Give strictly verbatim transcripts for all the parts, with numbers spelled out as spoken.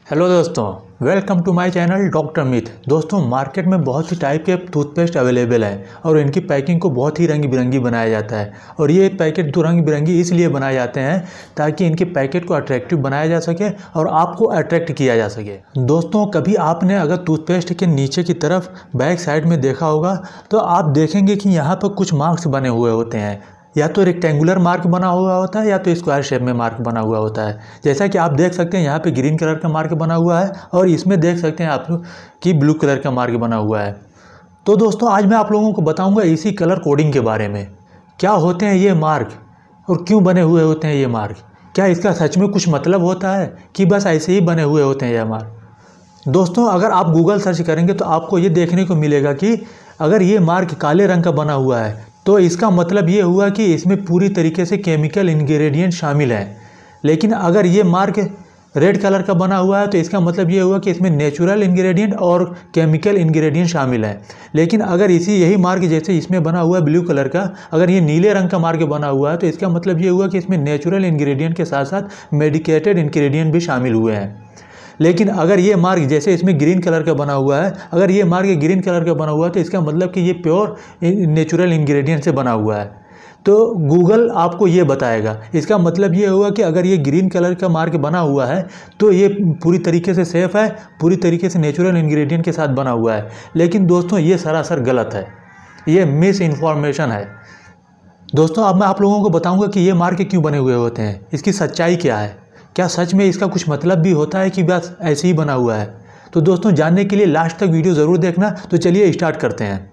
Hello दोस्तों, welcome to my channel doctor myth. दोस्तों, market में बहुत ही टाइप के टूथपेस्ट अवेलेबल हैं और इनकी पैकिंग को बहुत ही रंग बिरंगी बनाया जाता है। और ये पैकेट तो रंग बिरंगी इसलिए बनाए जाते हैं ताकि इनके पैकेट को अट्रैक्टिव बनाया जा सके और आपको अट्रैक्ट किया जा सके। दोस्तों, कभी आपने अगर टूथपेस्ट के नीचे की तरफ बैक साइड में देखा होगा तो आप देखेंगे कि यहाँ पर कुछ मार्क्स बने हुए होते हैं। या तो रेक्टेंगुलर मार्क बना हुआ होता है या तो स्क्वायर शेप में मार्क बना हुआ होता है। जैसा कि आप देख सकते हैं यहाँ पे ग्रीन कलर का मार्क बना हुआ है और इसमें देख सकते हैं आप कि ब्लू कलर का मार्क बना हुआ है। तो दोस्तों, आज मैं आप लोगों को बताऊंगा इसी कलर कोडिंग के बारे में। क्या होते हैं ये मार्क और क्यों बने हुए होते हैं ये मार्क? क्या इसका सच में कुछ मतलब होता है कि बस ऐसे ही बने हुए होते हैं ये मार्क? दोस्तों, अगर आप गूगल सर्च करेंगे तो आपको ये देखने को मिलेगा कि अगर ये मार्क काले रंग का बना हुआ है तो इसका मतलब ये हुआ कि इसमें पूरी तरीके से केमिकल इंग्रेडिएंट शामिल हैं। लेकिन अगर ये मार्क रेड कलर का बना हुआ है तो इसका मतलब ये हुआ कि इसमें नेचुरल इंग्रेडिएंट और केमिकल इंग्रेडिएंट शामिल हैं। लेकिन अगर इसी यही मार्क जैसे इसमें बना हुआ है ब्लू कलर का, अगर ये नीले रंग का मार्क बना हुआ है तो इसका मतलब ये हुआ कि इसमें नेचुरल इंग्रेडिएंट के साथ साथ मेडिकेटेड इंग्रेडिएंट भी शामिल हुए हैं। लेकिन अगर ये मार्क जैसे इसमें ग्रीन कलर का बना हुआ है, अगर ये मार्क ग्रीन कलर का बना हुआ है तो इसका मतलब कि ये प्योर नेचुरल इंग्रेडिएंट से बना हुआ है। तो गूगल आपको ये बताएगा। इसका मतलब ये हुआ कि अगर ये ग्रीन कलर का मार्क बना हुआ है तो ये पूरी तरीके से सेफ़ है, पूरी तरीके से नेचुरल इंग्रेडिएंट के साथ बना हुआ है। लेकिन दोस्तों, ये सरासर गलत है, ये मिस इन्फॉर्मेशन है। दोस्तों, अब मैं आप लोगों को बताऊँगा कि ये मार्क क्यों बने हुए होते हैं, इसकी सच्चाई क्या है। क्या सच में इसका कुछ मतलब भी होता है कि बस ऐसे ही बना हुआ है? तो दोस्तों, जानने के लिए लास्ट तक वीडियो ज़रूर देखना। तो चलिए स्टार्ट करते हैं।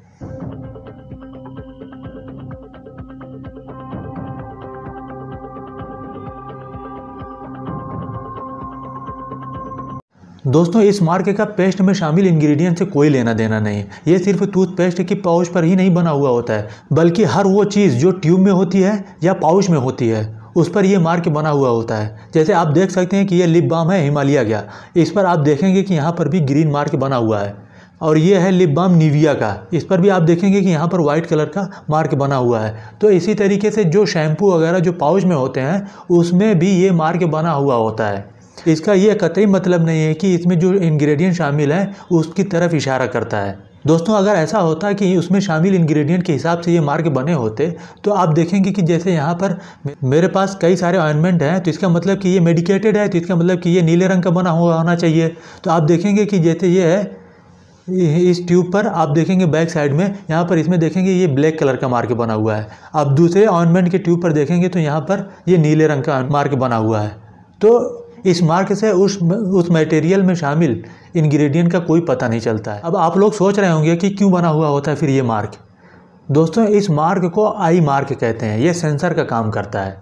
दोस्तों, इस मार्क का पेस्ट में शामिल इंग्रेडिएंट से कोई लेना देना नहीं। ये सिर्फ टूथपेस्ट की पाउच पर ही नहीं बना हुआ होता है, बल्कि हर वो चीज़ जो ट्यूब में होती है या पाउच में होती है उस पर यह मार्क बना हुआ होता है। जैसे आप देख सकते हैं कि ये लिप बाम है हिमालय का, इस पर आप देखेंगे कि यहाँ पर भी ग्रीन मार्क बना हुआ है। और ये है लिप बाम निविया का, इस पर भी आप देखेंगे कि यहाँ पर वाइट कलर का मार्क बना हुआ है। तो इसी तरीके से जो शैम्पू वगैरह जो पाउच में होते हैं उसमें भी ये मार्क बना हुआ होता है। इसका ये कतई मतलब नहीं है कि इसमें जो इंग्रेडिएंट शामिल हैं उसकी तरफ इशारा करता है। दोस्तों, अगर ऐसा होता कि उसमें शामिल इंग्रेडिएंट के हिसाब से ये मार्क बने होते तो आप देखेंगे कि जैसे यहाँ पर मेरे पास कई सारे ऑइंटमेंट हैं तो इसका मतलब कि ये मेडिकेटेड है, तो इसका मतलब कि ये नीले रंग का बना हुआ होना चाहिए। तो आप देखेंगे कि जैसे ये है इस ट्यूब पर, आप देखेंगे बैक साइड में यहाँ पर इसमें देखेंगे ये ब्लैक कलर का मार्क बना हुआ है। आप दूसरे ऑइंटमेंट के ट्यूब पर देखेंगे तो यहाँ पर ये नीले रंग का मार्क बना हुआ है। तो इस मार्क से उस उस मटेरियल में शामिल इंग्रेडिएंट का कोई पता नहीं चलता है। अब आप लोग सोच रहे होंगे कि क्यों बना हुआ होता है फिर ये मार्क। दोस्तों, इस मार्क को आई मार्क कहते हैं। ये सेंसर का काम करता है।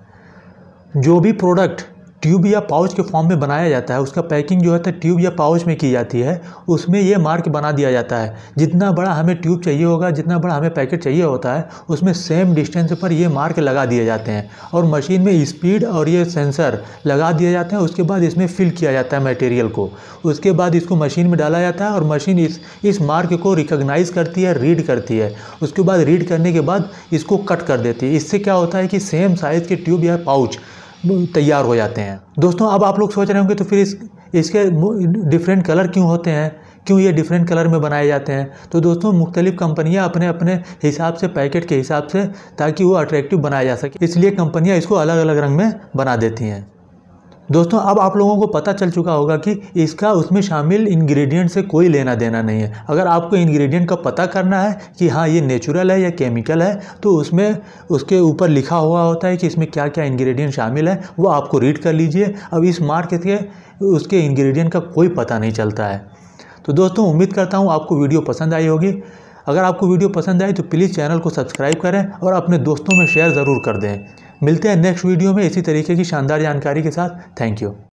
जो भी प्रोडक्ट ट्यूब या पाउच के फॉर्म में बनाया जाता है उसका पैकिंग जो है ट्यूब या पाउच में की जाती है, उसमें ये मार्क बना दिया जाता है। जितना बड़ा हमें ट्यूब चाहिए होगा, जितना बड़ा हमें पैकेट चाहिए होता है, उसमें सेम डिस्टेंस पर ये मार्क लगा दिए जाते हैं और मशीन में स्पीड और ये सेंसर लगा दिए जाते हैं। उसके बाद इसमें फिल किया जाता है मटेरियल को। उसके बाद इसको मशीन में डाला जाता है और मशीन इस इस मार्क को रिकॉग्नाइज करती है, रीड करती है। उसके बाद रीड करने के बाद इसको कट कर देती है। इससे क्या होता है कि सेम साइज़ के ट्यूब या पाउच तैयार हो जाते हैं। दोस्तों, अब आप लोग सोच रहे होंगे तो फिर इस इसके डिफरेंट कलर क्यों होते हैं, क्यों ये डिफरेंट कलर में बनाए जाते हैं? तो दोस्तों, मुख्तलिफ कंपनियां अपने अपने हिसाब से, पैकेट के हिसाब से, ताकि वो अट्रैक्टिव बनाया जा सके, इसलिए कंपनियां इसको अलग अलग रंग में बना देती हैं। दोस्तों, अब आप लोगों को पता चल चुका होगा कि इसका उसमें शामिल इंग्रेडिएंट से कोई लेना देना नहीं है। अगर आपको इंग्रेडिएंट का पता करना है कि हाँ ये नेचुरल है या केमिकल है तो उसमें उसके ऊपर लिखा हुआ होता है कि इसमें क्या क्या इंग्रेडिएंट शामिल है, वो आपको रीड कर लीजिए। अब इस मार्क के उसके इंग्रेडिएंट का कोई पता नहीं चलता है। तो दोस्तों, उम्मीद करता हूँ आपको वीडियो पसंद आई होगी। अगर आपको वीडियो पसंद आई तो प्लीज़ चैनल को सब्सक्राइब करें और अपने दोस्तों में शेयर ज़रूर कर दें। मिलते हैं नेक्स्ट वीडियो में इसी तरीके की शानदार जानकारी के साथ। Thank you.